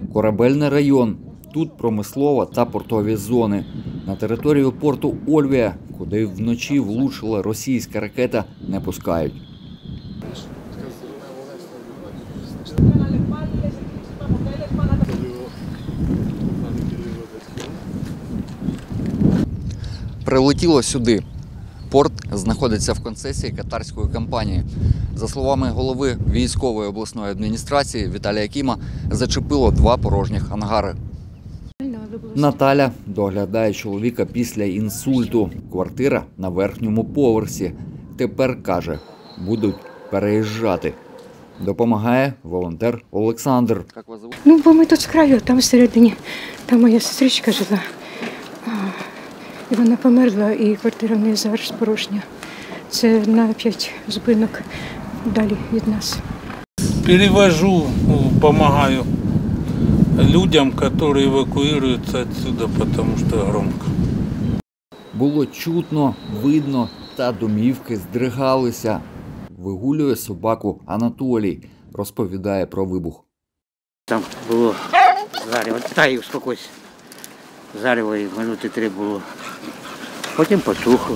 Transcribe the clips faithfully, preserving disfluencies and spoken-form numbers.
Корабельний район. Тут промислова та портові зони. На територію порту Ольвія, куди вночі влучила російська ракета, не пускають. Прилетіло сюди. Порт знаходиться в концесії катарської компанії. За словами голови військової обласної адміністрації Віталія Кіма, зачепило два порожніх ангари. Наталя доглядає чоловіка після інсульту. Квартира на верхньому поверсі. Тепер, каже, будуть переїжджати. Допомагає волонтер Олександр. Ну, бо ми тут з краю, там всередині, там моя сестричка жила. І вона померла, і квартира в неї зараз порожня. Це на п'ять зупинок далі від нас. Перевожу, допомагаю людям, які евакуюються відсюди, тому що громко. Було чутно, видно, та домівки здригалися. Вигулює собаку Анатолій, розповідає про вибух. Там було зарево, та й успокойся. Зарево і минути три було. Потім потухло.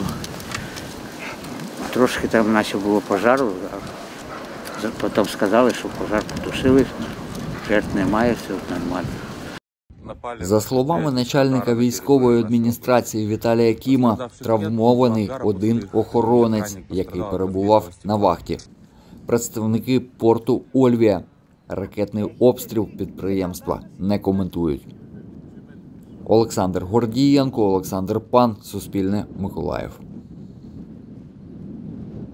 Трошки там наче було пожару, а потім сказали, що пожар потушили, жертв немає, все нормально. За словами начальника військової адміністрації Віталія Кіма, травмований один охоронець, який перебував на вахті. Представники порту Ольвія ракетний обстріл підприємства не коментують. Олександр Гордієнко, Олександр Пан, Суспільне, Миколаїв.